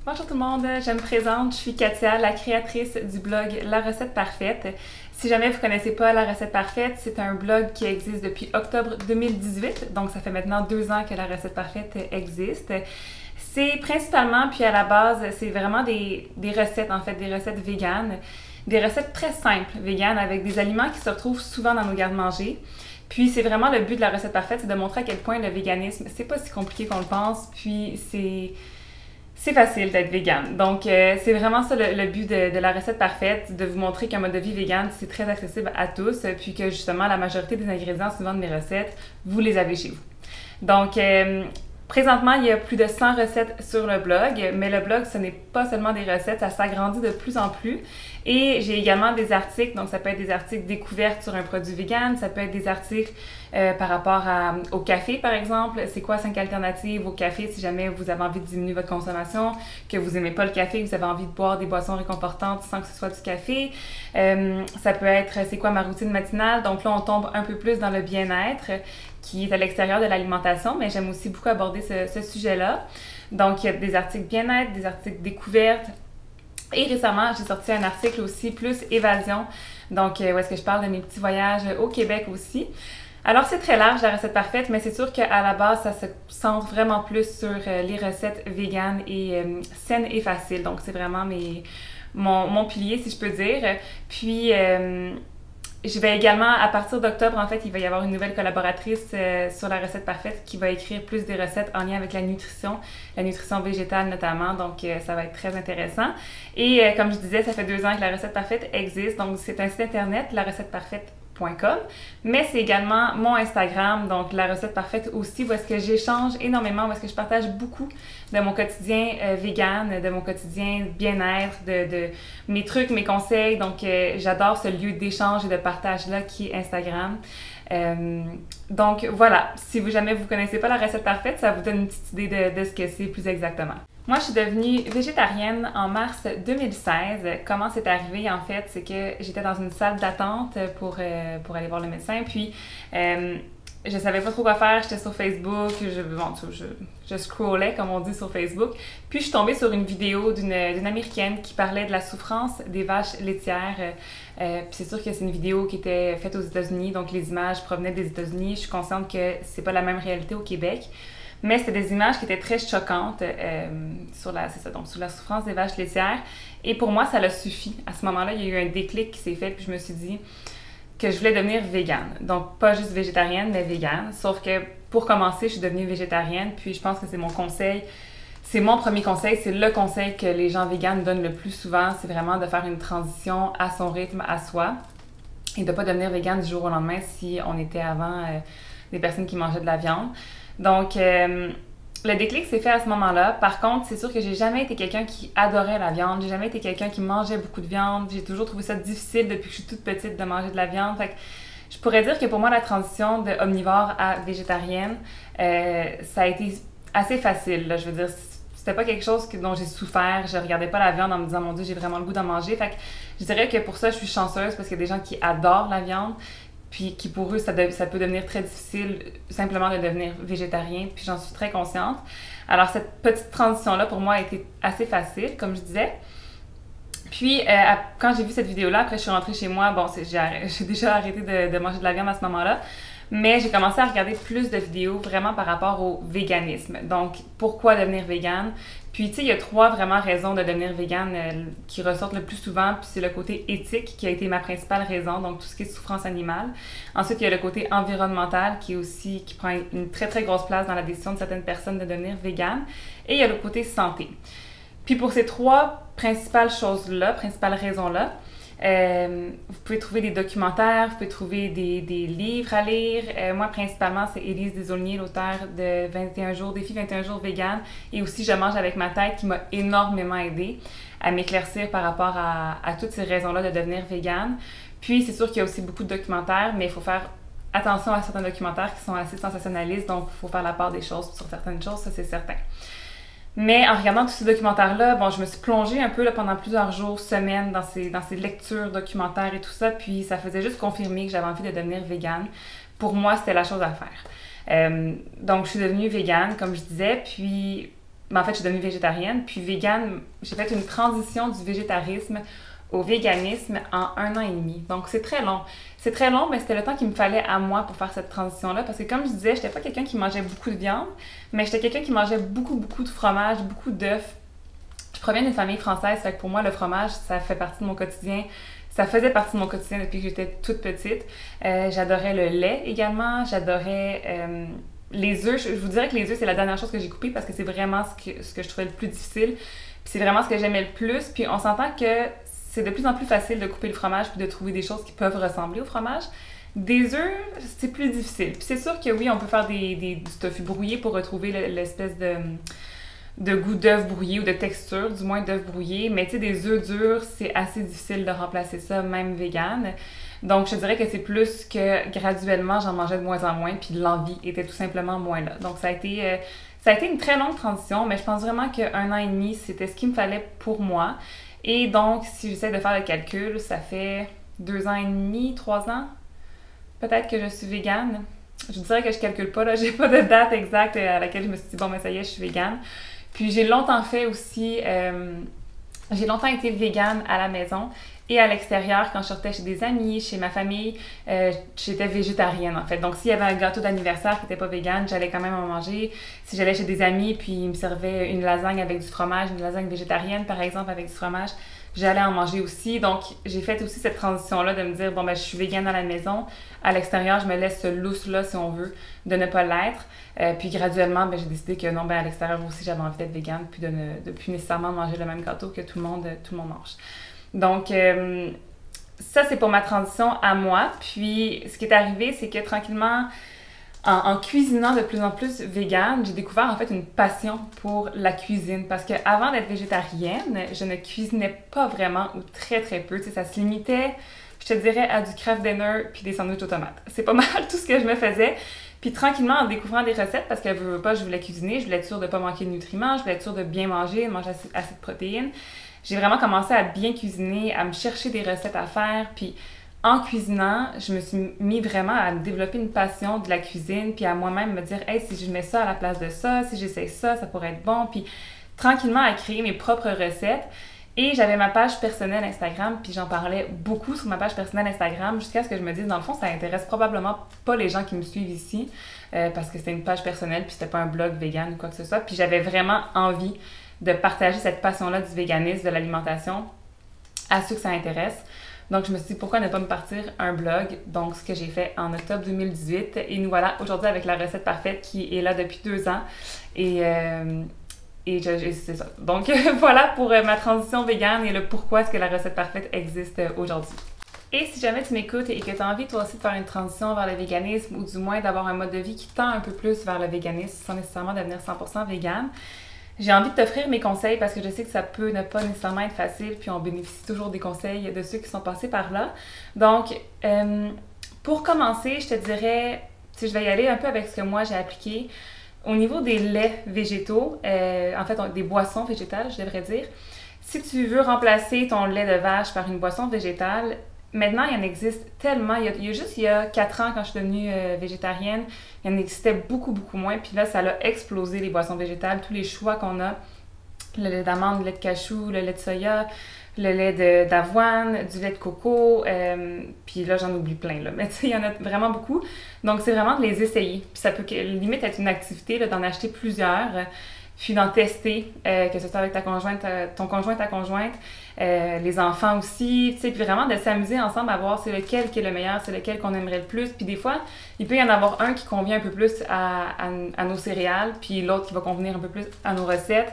Bonjour tout le monde, je me présente, je suis Katia, la créatrice du blog La Recette Parfaite. Si jamais vous ne connaissez pas La Recette Parfaite, c'est un blog qui existe depuis octobre 2018, donc ça fait maintenant 2 ans que La Recette Parfaite existe. C'est principalement, puis à la base, c'est vraiment des recettes, en fait, des recettes véganes, des recettes très simples véganes avec des aliments qui se retrouvent souvent dans nos garde-manger. Puis c'est vraiment le but de La Recette Parfaite, c'est de montrer à quel point le véganisme, c'est pas si compliqué qu'on le pense, puis c'est facile d'être végane. Donc, c'est vraiment ça le but de La Recette Parfaite, de vous montrer qu'un mode de vie végane, c'est très accessible à tous, puis que justement, la majorité des ingrédients souvent de mes recettes, vous les avez chez vous. Donc, présentement, il y a plus de 100 recettes sur le blog, mais le blog, ce n'est pas seulement des recettes, ça s'agrandit de plus en plus. Et j'ai également des articles, donc ça peut être des articles découvertes sur un produit vegan, ça peut être des articles par rapport au café, par exemple. C'est quoi 5 alternatives au café si jamais vous avez envie de diminuer votre consommation, que vous n'aimez pas le café, que vous avez envie de boire des boissons réconfortantes sans que ce soit du café. Ça peut être c'est quoi ma routine matinale, donc là on tombe un peu plus dans le bien-être qui est à l'extérieur de l'alimentation, mais j'aime aussi beaucoup aborder ce sujet-là. Donc il y a des articles bien-être, des articles découvertes. Et récemment, j'ai sorti un article aussi, plus évasion, donc où est-ce que je parle de mes petits voyages au Québec aussi. Alors c'est très large la recette parfaite, mais c'est sûr qu'à la base, ça se centre vraiment plus sur les recettes véganes et saines et faciles. Donc c'est vraiment mon pilier, si je peux dire. Puis je vais également, à partir d'octobre, en fait, il va y avoir une nouvelle collaboratrice sur La Recette Parfaite qui va écrire plus des recettes en lien avec la nutrition végétale notamment, donc ça va être très intéressant. Et comme je disais, ça fait 2 ans que La Recette Parfaite existe, donc c'est un site internet, larecetteparfaite.com, mais c'est également mon Instagram, donc La Recette Parfaite aussi, où est-ce que j'échange énormément, où est-ce que je partage beaucoup de mon quotidien vegan, de mon quotidien bien-être, de mes trucs, mes conseils. Donc, j'adore ce lieu d'échange et de partage-là qui est Instagram. Donc, voilà. Si jamais vous ne connaissez pas La Recette Parfaite, ça vous donne une petite idée de ce que c'est plus exactement. Moi, je suis devenue végétarienne en mars 2016. Comment c'est arrivé, en fait, c'est que j'étais dans une salle d'attente pour aller voir le médecin, puis je savais pas trop quoi faire, j'étais sur Facebook, je scrollais, comme on dit sur Facebook, puis je suis tombée sur une vidéo d'une Américaine qui parlait de la souffrance des vaches laitières, puis c'est sûr que c'est une vidéo qui était faite aux États-Unis, donc les images provenaient des États-Unis. Je suis consciente que c'est pas la même réalité au Québec, mais c'était des images qui étaient très choquantes sur la souffrance des vaches laitières, et pour moi, ça l'a suffi. À ce moment-là, il y a eu un déclic qui s'est fait, puis je me suis dit que je voulais devenir végane. Donc, pas juste végétarienne, mais végane. Sauf que, pour commencer, je suis devenue végétarienne, puis je pense que c'est mon conseil, c'est mon premier conseil, c'est le conseil que les gens véganes donnent le plus souvent, c'est vraiment de faire une transition à son rythme, à soi, et de pas devenir végane du jour au lendemain si on était avant des personnes qui mangeaient de la viande. Donc, le déclic s'est fait à ce moment-là. Par contre, c'est sûr que j'ai jamais été quelqu'un qui adorait la viande. J'ai jamais été quelqu'un qui mangeait beaucoup de viande. J'ai toujours trouvé ça difficile depuis que je suis toute petite de manger de la viande. Fait que je pourrais dire que pour moi, la transition de omnivore à végétarienne, ça a été assez facile, là. Je veux dire, c'était pas quelque chose dont j'ai souffert. Je regardais pas la viande en me disant, mon Dieu, j'ai vraiment le goût d'en manger. Fait que je dirais que pour ça, je suis chanceuse parce qu'il y a des gens qui adorent la viande, puis qui pour eux, ça peut devenir très difficile simplement de devenir végétarien, puis j'en suis très consciente. Alors cette petite transition-là, pour moi, a été assez facile, comme je disais. Puis, quand j'ai vu cette vidéo-là, après je suis rentrée chez moi, bon, j'ai déjà arrêté de manger de la viande à ce moment-là, mais j'ai commencé à regarder plus de vidéos vraiment par rapport au véganisme. Donc, pourquoi devenir végane? Puis, tu sais, il y a 3 vraiment raisons de devenir végane qui ressortent le plus souvent. Puis, c'est le côté éthique qui a été ma principale raison, donc tout ce qui est souffrance animale. Ensuite, il y a le côté environnemental qui prend une très, très grosse place dans la décision de certaines personnes de devenir végane. Et il y a le côté santé. Puis, pour ces 3 principales choses-là, principales raisons-là, vous pouvez trouver des documentaires, vous pouvez trouver des livres à lire. Moi, principalement, c'est Élise Desaulniers, l'auteure de 21 jours, Défi 21 jours vegan, et aussi Je mange avec ma tête, qui m'a énormément aidée à m'éclaircir par rapport à toutes ces raisons-là de devenir végane. Puis, c'est sûr qu'il y a aussi beaucoup de documentaires, mais il faut faire attention à certains documentaires qui sont assez sensationnalistes, donc il faut faire la part des choses sur certaines choses, ça c'est certain. Mais en regardant tous ces documentaires-là, bon, je me suis plongée un peu là, pendant plusieurs jours, semaines, dans ces lectures documentaires et tout ça, puis ça faisait juste confirmer que j'avais envie de devenir végane. Pour moi, c'était la chose à faire. Donc, je suis devenue végane, comme je disais, puis ben, en fait, je suis devenue végétarienne, puis végane, j'ai fait une transition du végétarisme au véganisme en 1 an et demi. Donc, c'est très long. C'est très long, mais c'était le temps qu'il me fallait à moi pour faire cette transition-là. Parce que comme je disais, j'étais pas quelqu'un qui mangeait beaucoup de viande, mais j'étais quelqu'un qui mangeait beaucoup, beaucoup de fromage, beaucoup d'œufs. Je proviens d'une famille française, fait que pour moi, le fromage, ça fait partie de mon quotidien. Ça faisait partie de mon quotidien depuis que j'étais toute petite. J'adorais le lait également. J'adorais les œufs. Je vous dirais que les œufs, c'est la dernière chose que j'ai coupée parce que c'est vraiment ce que je trouvais le plus difficile. Puis c'est vraiment ce que j'aimais le plus. Puis on s'entend que c'est de plus en plus facile de couper le fromage puis de trouver des choses qui peuvent ressembler au fromage. Des œufs, c'est plus difficile. Puis c'est sûr que oui, on peut faire du tofu brouillé pour retrouver l'espèce de goût d'œuf brouillé ou de texture, du moins d'œuf brouillé. Mais tu sais, des œufs durs, c'est assez difficile de remplacer ça, même vegan. Donc, je dirais que c'est plus que graduellement, j'en mangeais de moins en moins, puis l'envie était tout simplement moins là. Donc, ça a été une très longue transition, mais je pense vraiment qu'un an et demi, c'était ce qu'il me fallait pour moi. Et donc, si j'essaie de faire le calcul, ça fait 2 ans et demi, 3 ans, peut-être que je suis végane. Je dirais que je calcule pas, là, j'ai pas de date exacte à laquelle je me suis dit, bon, ben ça y est, je suis végane. Puis j'ai longtemps fait aussi, j'ai longtemps été végane à la maison et à l'extérieur quand je sortais chez des amis, chez ma famille, j'étais végétarienne en fait. Donc s'il y avait un gâteau d'anniversaire qui n'était pas végane, j'allais quand même en manger. Si j'allais chez des amis puis ils me servaient une lasagne avec du fromage, une lasagne végétarienne par exemple avec du fromage, j'allais en manger aussi. Donc j'ai fait aussi cette transition-là de me dire, bon ben je suis végane à la maison, à l'extérieur je me laisse ce lousse-là si on veut, de ne pas l'être. Puis graduellement, ben, j'ai décidé que non, ben, à l'extérieur aussi j'avais envie d'être végane puis de plus nécessairement manger le même gâteau que tout le monde mange. Donc ça c'est pour ma transition à moi. Puis ce qui est arrivé, c'est que tranquillement, en cuisinant de plus en plus végane, j'ai découvert en fait une passion pour la cuisine parce que avant d'être végétarienne, je ne cuisinais pas vraiment ou très très peu. Tu sais, ça se limitait, je te dirais, à du Kraft Dinner puis des sandwichs aux tomates. C'est pas mal tout ce que je me faisais. Puis tranquillement, en découvrant des recettes, parce que je voulais cuisiner, je voulais être sûre de ne pas manquer de nutriments, je voulais être sûre de bien manger, de manger assez de protéines. J'ai vraiment commencé à bien cuisiner, à me chercher des recettes à faire, puis en cuisinant, je me suis mis vraiment à développer une passion de la cuisine, puis à moi-même me dire « Hey, si je mets ça à la place de ça, si j'essaie ça, ça pourrait être bon », puis tranquillement à créer mes propres recettes. Et j'avais ma page personnelle Instagram, puis j'en parlais beaucoup sur ma page personnelle Instagram jusqu'à ce que je me dise, dans le fond, ça intéresse probablement pas les gens qui me suivent ici, parce que c'était une page personnelle, puis c'était pas un blog vegan ou quoi que ce soit. Puis j'avais vraiment envie de partager cette passion-là du véganisme, de l'alimentation, à ceux que ça intéresse. Donc je me suis dit, pourquoi ne pas me partir un blog? Donc ce que j'ai fait en octobre 2018. Et nous voilà aujourd'hui avec la recette parfaite qui est là depuis 2 ans. Et c'est ça. Donc voilà pour ma transition végane et le pourquoi est-ce que la recette parfaite existe aujourd'hui. Et si jamais tu m'écoutes et que tu as envie toi aussi de faire une transition vers le véganisme ou du moins d'avoir un mode de vie qui tend un peu plus vers le véganisme sans nécessairement devenir 100% végane, j'ai envie de t'offrir mes conseils parce que je sais que ça peut ne pas nécessairement être facile puis on bénéficie toujours des conseils de ceux qui sont passés par là. Donc pour commencer, je te dirais, je vais y aller un peu avec ce que moi j'ai appliqué. Au niveau des laits végétaux, en fait des boissons végétales, je devrais dire, si tu veux remplacer ton lait de vache par une boisson végétale, maintenant il en existe tellement. Il y a 4 ans quand je suis devenue végétarienne, il y en existait beaucoup beaucoup moins. Puis là, ça a explosé les boissons végétales, tous les choix qu'on a, le lait d'amande, le lait de cachou, le lait de soya, le lait d'avoine, du lait de coco, puis là j'en oublie plein là, mais tu sais il y en a vraiment beaucoup, donc c'est vraiment de les essayer, puis ça peut limite être une activité d'en acheter plusieurs, puis d'en tester, que ce soit avec ta conjointe, ton conjoint, ta conjointe, les enfants aussi, tu sais, puis vraiment de s'amuser ensemble à voir c'est lequel qui est le meilleur, c'est lequel qu'on aimerait le plus, puis des fois, il peut y en avoir un qui convient un peu plus à nos céréales, puis l'autre qui va convenir un peu plus à nos recettes,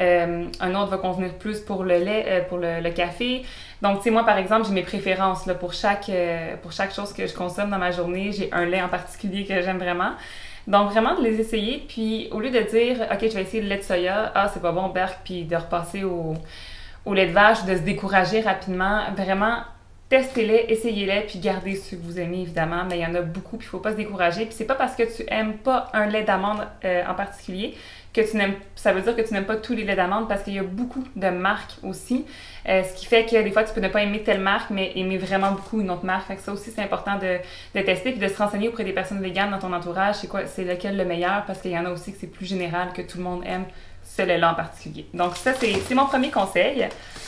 un autre va convenir plus pour le lait, pour le café. Donc, tu sais, moi, par exemple, j'ai mes préférences, là, pour chaque chose que je consomme dans ma journée, j'ai un lait en particulier que j'aime vraiment. Donc, vraiment de les essayer, puis au lieu de dire « Ok, je vais essayer le lait de soya, ah, c'est pas bon, berk », puis de repasser au lait de vache, de se décourager rapidement, vraiment, testez-les, essayez-les, puis gardez ceux que vous aimez, évidemment, mais il y en a beaucoup, puis il faut pas se décourager, puis c'est pas parce que tu aimes pas un lait d'amande en particulier que ça veut dire que tu n'aimes pas tous les laits d'amande, parce qu'il y a beaucoup de marques aussi, ce qui fait que des fois tu peux ne pas aimer telle marque, mais aimer vraiment beaucoup une autre marque. Fait que ça aussi c'est important de tester puis de se renseigner auprès des personnes véganes dans ton entourage, c'est lequel le meilleur, parce qu'il y en a aussi que c'est plus général, que tout le monde aime ce lait-là en particulier. Donc ça, c'est mon premier conseil.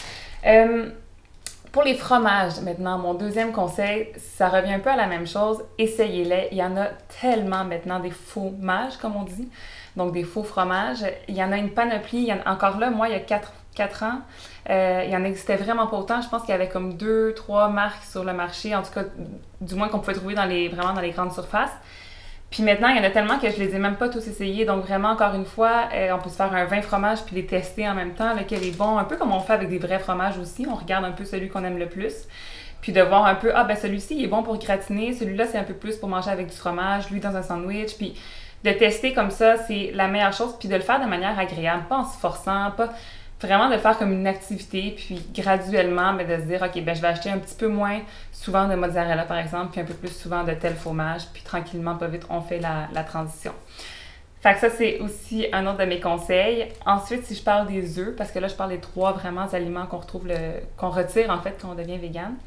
Pour les fromages, maintenant, mon deuxième conseil, ça revient un peu à la même chose. Essayez-les. Il y en a tellement maintenant des faux mages, comme on dit. Donc, des faux fromages. Il y en a une panoplie. Encore là, moi, il y a 4 ans, il y en existait vraiment pas autant. Je pense qu'il y avait comme 2-3 marques sur le marché, en tout cas, du moins qu'on pouvait trouver vraiment dans les grandes surfaces. Puis maintenant, il y en a tellement que je les ai même pas tous essayés. Donc vraiment, encore une fois, on peut se faire un 20 fromages puis les tester en même temps, lequel est bon. Un peu comme on fait avec des vrais fromages aussi. On regarde un peu celui qu'on aime le plus. Puis de voir un peu, ah ben celui-ci, il est bon pour gratiner. Celui-là, c'est un peu plus pour manger avec du fromage. Lui, dans un sandwich. Puis de tester comme ça, c'est la meilleure chose. Puis de le faire de manière agréable, pas en se forçant, pas... Vraiment de le faire comme une activité, puis graduellement, mais de se dire, OK, ben je vais acheter un petit peu moins souvent de mozzarella, par exemple, puis un peu plus souvent de tel fromage, puis tranquillement, pas vite, on fait la transition. Fait que ça, c'est aussi un autre de mes conseils. Ensuite, si je parle des œufs, parce que là, je parle des 3 vraiment aliments qu'on retire, en fait, quand on devient végane.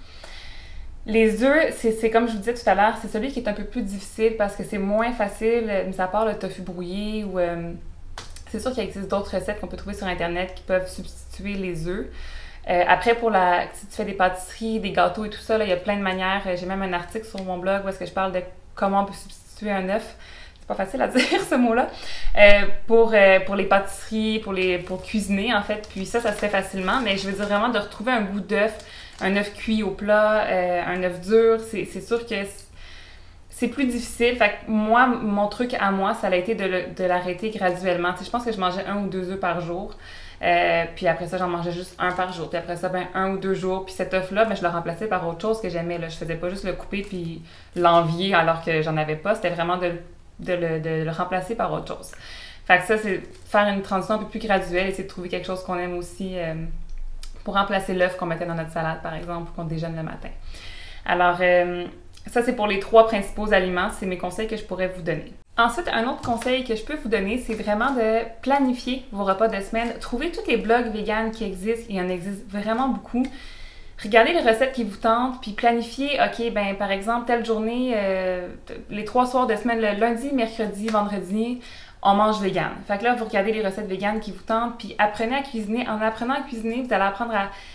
Les œufs, c'est comme je vous disais tout à l'heure, c'est celui qui est un peu plus difficile parce que c'est moins facile, mis à part le tofu brouillé ou... c'est sûr qu'il existe d'autres recettes qu'on peut trouver sur Internet qui peuvent substituer les œufs. Après, si tu fais des pâtisseries, des gâteaux et tout ça, là, il y a plein de manières. J'ai même un article sur mon blog où est-ce que je parle de comment on peut substituer un œuf. C'est pas facile à dire, ce mot-là. Pour les pâtisseries, pour cuisiner, en fait. Puis ça se fait facilement. Mais je veux dire vraiment de retrouver un goût d'œuf, un œuf cuit au plat, un œuf dur. C'est sûr que... c'est plus difficile. Fait que moi, mon truc à moi, ça a été de l'arrêter graduellement. Tu sais, je pense que je mangeais 1 ou 2 œufs par jour. Puis après ça, j'en mangeais juste 1 par jour. Puis après ça, 1 ou 2 jours. Puis cet œuf-là, je le remplaçais par autre chose que j'aimais. Je faisais pas juste le couper puis l'envier alors que j'en avais pas. C'était vraiment de le remplacer par autre chose. Fait que ça, c'est faire une transition un peu plus graduelle, essayer de trouver quelque chose qu'on aime aussi pour remplacer l'œuf qu'on mettait dans notre salade, par exemple, ou qu'on déjeune le matin. Alors... ça, c'est pour les 3 principaux aliments. C'est mes conseils que je pourrais vous donner. Ensuite, un autre conseil que je peux vous donner, c'est vraiment de planifier vos repas de semaine. Trouvez tous les blogs véganes qui existent. Il y en existe vraiment beaucoup. Regardez les recettes qui vous tentent, puis planifiez, OK, ben par exemple, telle journée, les 3 soirs de semaine, le lundi, mercredi, vendredi, on mange vegan. Fait que là, vous regardez les recettes véganes qui vous tentent, puis apprenez à cuisiner. En apprenant à cuisiner, vous allez apprendre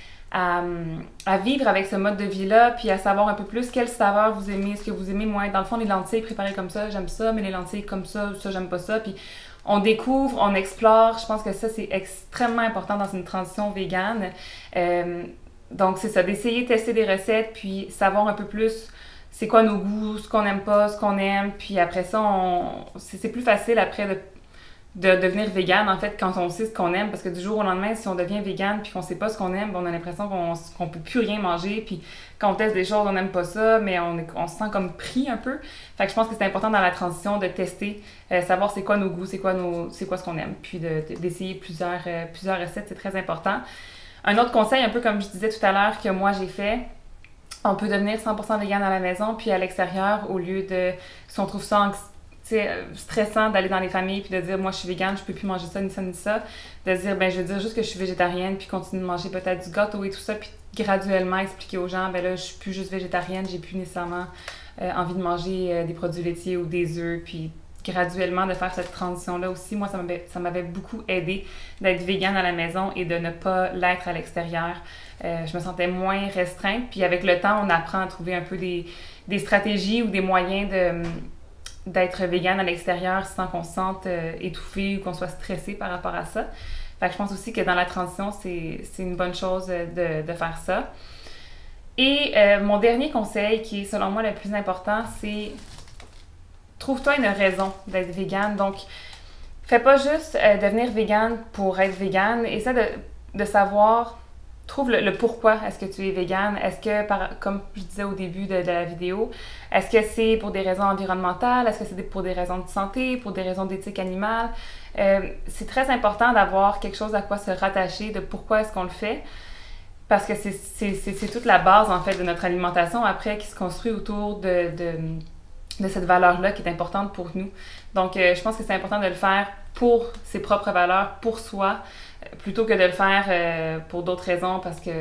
à vivre avec ce mode de vie-là, puis à savoir un peu plus quelle saveur vous aimez, ce que vous aimez moins. Dans le fond, les lentilles préparées comme ça, j'aime ça, mais les lentilles comme ça, j'aime pas ça. Puis on découvre, on explore. Je pense que ça, c'est extrêmement important dans une transition végane. Donc, c'est ça, d'essayer de tester des recettes, puis savoir un peu plus c'est quoi nos goûts, ce qu'on n'aime pas, ce qu'on aime. Puis après ça, c'est plus facile après de devenir végane, en fait, quand on sait ce qu'on aime, parce que du jour au lendemain, si on devient végane puis qu'on sait pas ce qu'on aime, on a l'impression qu'on peut plus rien manger, puis quand on teste des choses, on n'aime pas ça, mais on se sent comme pris un peu. Fait que je pense que c'est important dans la transition de tester, savoir c'est quoi nos goûts, c'est quoi ce qu'on aime, puis d'essayer plusieurs recettes, c'est très important. Un autre conseil, un peu comme je disais tout à l'heure, que moi j'ai fait, on peut devenir 100% végane à la maison, puis à l'extérieur, au lieu de, si on trouve ça stressant d'aller dans les familles puis de dire moi je suis végane, je peux plus manger ça ni ça ni ça, de dire ben je veux dire juste que je suis végétarienne puis continuer de manger peut-être du gâteau et tout ça, puis graduellement expliquer aux gens ben là je suis plus juste végétarienne, j'ai plus nécessairement envie de manger des produits laitiers ou des œufs, puis graduellement de faire cette transition-là aussi. Moi, ça m'avait beaucoup aidé d'être végane à la maison et de ne pas l'être à l'extérieur. Je me sentais moins restreinte, puis avec le temps, on apprend à trouver un peu des stratégies ou des moyens d'être végane à l'extérieur sans qu'on se sente étouffé ou qu'on soit stressé par rapport à ça. Fait que je pense aussi que dans la transition, c'est une bonne chose de faire ça. Et mon dernier conseil, qui est selon moi le plus important, c'est trouve-toi une raison d'être végane. Donc, fais pas juste devenir végane pour être végane. Essaie de savoir, trouve le pourquoi est-ce que tu es végane. Est-ce que, comme je disais au début de la vidéo, est-ce que c'est pour des raisons environnementales? Est-ce que c'est pour des raisons de santé? Pour des raisons d'éthique animale? C'est très important d'avoir quelque chose à quoi se rattacher, de pourquoi est-ce qu'on le fait. Parce que c'est toute la base, en fait, de notre alimentation après qui se construit autour de cette valeur-là qui est importante pour nous. Donc, je pense que c'est important de le faire pour ses propres valeurs, pour soi, plutôt que de le faire pour d'autres raisons,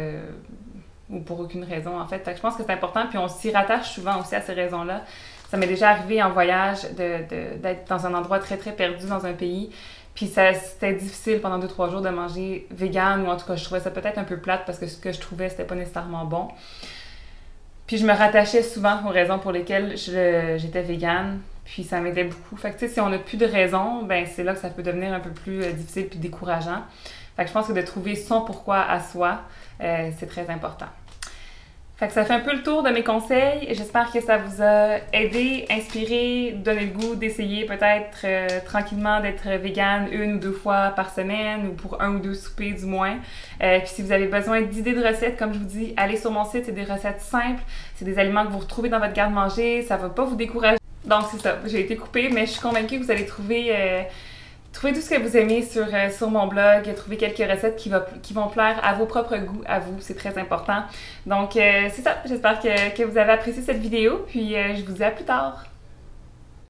ou pour aucune raison, en fait. Fait que je pense que c'est important, puis on s'y rattache souvent aussi à ces raisons-là. Ça m'est déjà arrivé en voyage d'être dans un endroit très, très perdu dans un pays, Puis c'était difficile pendant 2-3 jours de manger vegan, ou en tout cas, je trouvais ça peut-être un peu plate parce que ce que je trouvais, c'était pas nécessairement bon. Puis je me rattachais souvent aux raisons pour lesquelles j'étais végane, puis ça m'aidait beaucoup. Fait que tu sais, si on n'a plus de raisons, ben c'est là que ça peut devenir un peu plus difficile puis décourageant. Fait que je pense que de trouver son pourquoi à soi, c'est très important. Fait que ça fait un peu le tour de mes conseils. J'espère que ça vous a aidé, inspiré, donné le goût d'essayer peut-être tranquillement d'être végane 1 ou 2 fois par semaine ou pour 1 ou 2 soupers du moins. Puis si vous avez besoin d'idées de recettes, comme je vous dis, allez sur mon site, c'est des recettes simples. C'est des aliments que vous retrouvez dans votre garde-manger, ça va pas vous décourager. Donc c'est ça, j'ai été coupée, mais je suis convaincue que vous allez trouver tout ce que vous aimez sur mon blog, trouver quelques recettes qui vont plaire à vos propres goûts, à vous, c'est très important. Donc c'est ça, j'espère que vous avez apprécié cette vidéo, puis je vous dis à plus tard!